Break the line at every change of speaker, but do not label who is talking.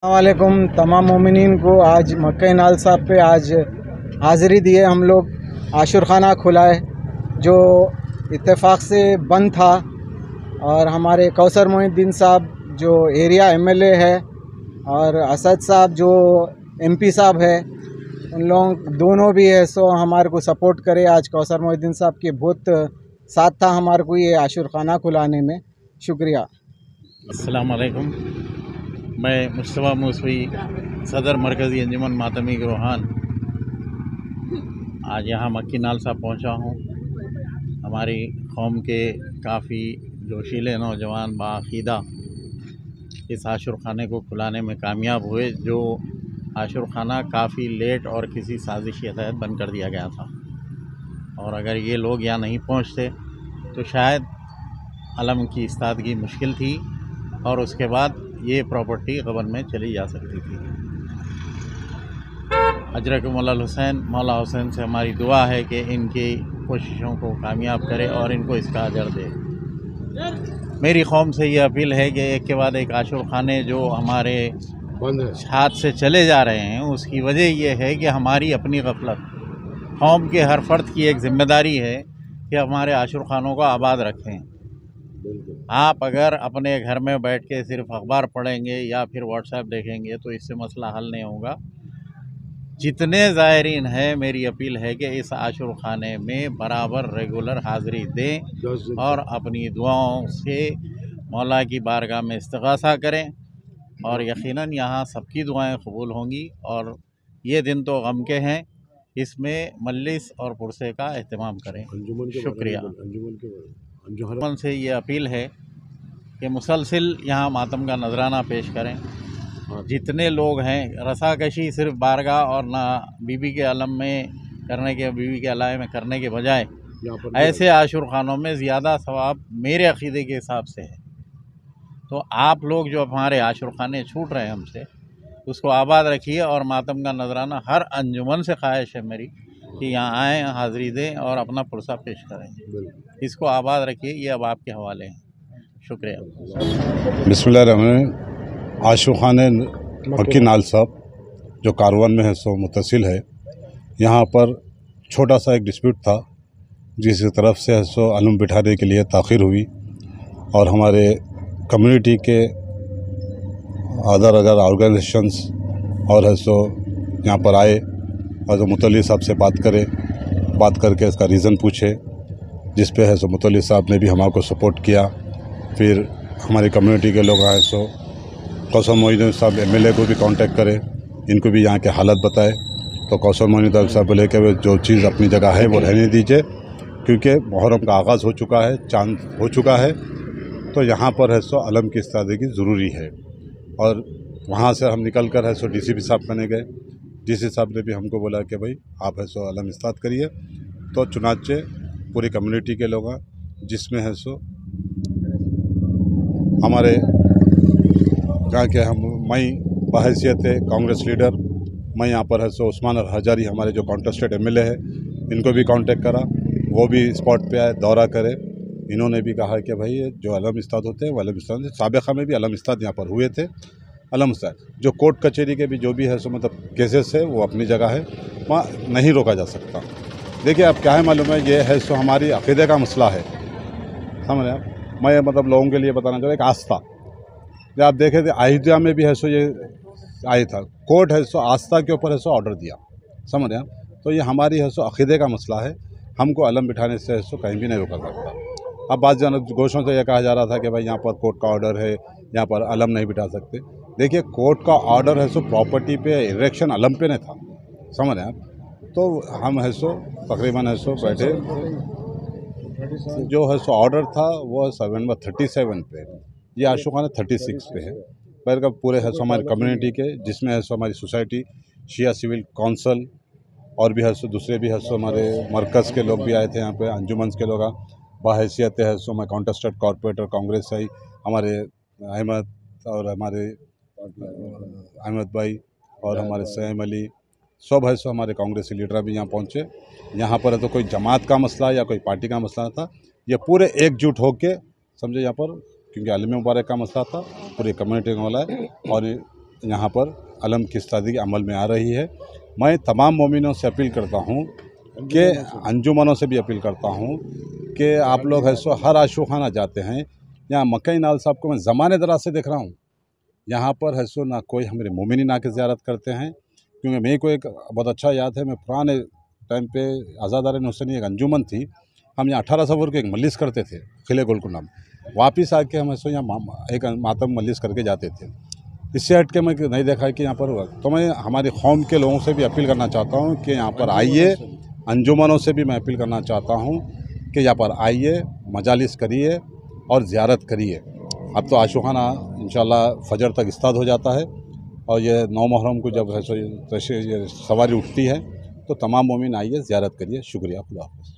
वालेकुम तमाम मोमिनीन को आज मक्का नाल साहब पे आज हाज़िरी दिए हम लोग। आशुर खाना खुला है जो इत्तेफाक से बंद था, और हमारे कौसर मोहिउद्दीन साहब जो एरिया एमएलए है और असद साहब जो एमपी साहब है, उन लोग दोनों भी है सो हमारे को सपोर्ट करे। आज कौसर मोहिउद्दीन साहब के बहुत साथ था हमारे को ये आशुर खाना खुलाने में। शुक्रिया।
अस्सलाम वालेकुम। मैं मुस्तफ़ा मूसवी सदर मरकज़ी अंजुमन मातमी गिरोहान आज यहाँ मक्की नाल साहब पहुँचा हूँ। हमारी कौम के काफ़ी जोशीले नौजवान बाअक़ीदा इस आशुर खाने को खुलाने में कामयाब हुए, जो आशुर खाना काफ़ी लेट और किसी साजिश के तहत बंद कर दिया गया था, और अगर ये लोग यहाँ नहीं पहुँचते तो शायद अलम की इस्तादगी मुश्किल थी और उसके बाद ये प्रॉपर्टी गबन में चली जा सकती थी। हजरत मौला हुसैन से हमारी दुआ है कि इनकी कोशिशों को कामयाब करे और इनको इसका अजर दे। मेरी कौम से ये अपील है कि एक के बाद एक आशुर खाने जो हमारे हाथ से चले जा रहे हैं, उसकी वजह यह है कि हमारी अपनी गफलत। कौम के हर फर्द की एक ज़िम्मेदारी है कि हमारे आशुर खानों को आबाद रखें। आप अगर अपने घर में बैठ के सिर्फ अखबार पढ़ेंगे या फिर व्हाट्सएप देखेंगे तो इससे मसला हल नहीं होगा। जितने ज़ायरीन हैं, मेरी अपील है कि इस आशुर खाने में बराबर रेगुलर हाज़िरी दें और अपनी दुआओं से मौला की बारगाह में इस्तिग़ासा करें, और यकीनन यहाँ सबकी दुआएं कबूल होंगी। और ये दिन तो गम के हैं, इसमें मजलिस और पुरसे का एहतमाम करें। शुक्रिया। अंजुमन से ये अपील है कि मुसलसिल यहाँ मातम का नजराना पेश करें। जितने लोग हैं, रसाकशी सिर्फ बारगाह और ना बीबी के अलम में करने के, बीबी के अलाए में करने के बजाय ऐसे आशुर खानों में ज़्यादा सवाब मेरे अक़ीदे के हिसाब से है। तो आप लोग जो हमारे आशुर खाने छूट रहे हैं हमसे, उसको आबाद रखिए, और मातम का नजराना हर अंजुमन से ख्वाहिश है मेरी कि यहाँ आएँ, हाज़िरी दें और अपना पुरसा पेश करें। इसको आबाद रखिए। ये अब आपके हवाले हैं। शुक्रिया।
बिस्मिल्लाहिर्रहमानिर्रहीम। आशुर खाने मक्की नाल साहब जो कारवान में है सो मुतसिल है। यहाँ पर छोटा सा एक डिस्प्यूट था जिसकी तरफ से है सो अलम बिठाने के लिए ताख़ीर हुई, और हमारे कम्युनिटी के अदर ऑर्गेनाइजेशंस और है सो यहाँ पर आए और जो मुतल्ली साहब से बात करके इसका रीज़न पूछे, जिस पे है सो मुतल्ली साहब ने भी हमारे को सपोर्ट किया। फिर हमारी कम्युनिटी के लोग आए सो कौसर मोहिउद्दीन साहब एमएलए को भी कांटेक्ट करे, इनको भी यहाँ के हालत बताए। तो कौसर मोहिउद्दीन साहब बोले कि जो चीज़ अपनी जगह है वो रहने दीजिए, क्योंकि मुहर्रम का आगाज़ हो चुका है, चांद हो चुका है, तो यहाँ पर है सो अलम की इस्तादगी ज़रूरी है। और वहाँ से हम निकल कर है सो डीसीपी साहब करने गए। डीसी साहब ने भी हमको बोला कि भाई आप है सो अलम इस्ताद करिए। तो चुनाचे पूरी कम्युनिटी के लोग हैं, जिसमें है सो हमारे यहाँ के मैं बहैसियत है कांग्रेस लीडर, मैं यहाँ पर है सो उस्मान हजारी हमारे जो कॉन्टेस्टेड एमएलए है, इनको भी कांटेक्ट करा, वो भी स्पॉट पे आए, दौरा करे। इन्होंने भी कहा कि भाई जो अलम इस्ताद होते हैं वो अलम इस्ताद, साबिक़ा में भी अलम इस्ताद यहाँ पर हुए थे। अलम इस्ताद जो कोर्ट कचहरी के भी जो भी है सो मतलब केसेस है वो अपनी जगह है, वहाँ नहीं रोका जा सकता। देखिए अब क्या है मालूम है, ये है सो हमारी अक़ीदे का मसला है, समझ रहे हैं। मैं मतलब लोगों के लिए बताना चाह रहा हूँ, एक आस्था, जब आप देखे थे अयोध्या में भी है सो ये आया था, कोर्ट है सो आस्था के ऊपर है सो ऑर्डर दिया, समझ रहे हैं। तो ये हमारी है सो अक़ीदे का मसला है, हमको अलम बिठाने से है सो कहीं भी नहीं रोका सकता। अब बात गोशों से यह कहा जा रहा था कि भाई यहाँ पर कोर्ट का ऑर्डर है, यहाँ पर अलम नहीं बिठा सकते। देखिए कोर्ट का ऑर्डर है सो प्रॉपर्टी पे, इरेक्शन अलम पे नहीं था, समझ रहे हैं। तो हम है सो तकरीबन है सो बैठे, जो है सो ऑर्डर था वो 7 नंबर 37 पे, ये आशुर खाना 36 पे है। पर का पूरे है सो हमारी कम्युनिटी के, जिसमें है सो हमारी सोसाइटी, शिया सिविल काउंसिल और भी है सो दूसरे भी है सो हमारे मरकज़ के लोग भी आए थे यहाँ पे, अंजुमन के लोग बाहैसियत है सो मैं कॉन्टेस्टेड कॉर्पोरेटर कांग्रेस से ही, हमारे अहमद और हमारे अहमद भाई और हमारे सैम अली सब है सो हमारे कांग्रेसी लीडर भी यहाँ पहुँचे। यहाँ पर है तो कोई जमात का मसला या कोई पार्टी का मसला था, ये पूरे एकजुट होके समझे यहाँ पर, क्योंकि आलम मुबारक का मसला था, पूरी कम्युनिटी का मसला है। और यहाँ पर अलम की इस्तादी अमल में आ रही है। मैं तमाम मोमिनों से अपील करता हूँ कि अंजुमनों से भी अपील करता हूँ कि आप लोग है सो हर आशूर खाना जाते हैं। यहाँ मक्का नाल साहब को मैं ज़माने दराज से देख रहा हूँ, यहाँ पर है सो ना कोई हमारे मोमिनीन आके ज़ियारत करते हैं। क्योंकि मेरे को एक बहुत अच्छा याद है, मैं पुराने टाइम पे आज़ादार हुसैनी एक अंजुमन थी, हम यहाँ 18 सफर के एक मलिस करते थे खिले गोलकुंडा में। वापस आके हम ऐसे यहाँ एक मातम मलिस करके जाते थे। इससे हट के मैं नहीं देखा है कि यहाँ पर हुआ। तो मैं हमारी कौम के लोगों से भी अपील करना चाहता हूँ कि यहाँ पर आइए, अंजुमनों से भी मैं अपील करना चाहता हूँ कि यहाँ पर आइए, मजालिस करिए और ज़ियारत करिए। अब तो आशूखाना इंशाल्लाह फजर तक इस्ताद हो जाता है और ये 9 मुहर्रम को जब है सो सवारी उठती है तो तमाम मोमिन आइए, ज़ियारत करिए। शुक्रिया, खुदा हाफ़िज़।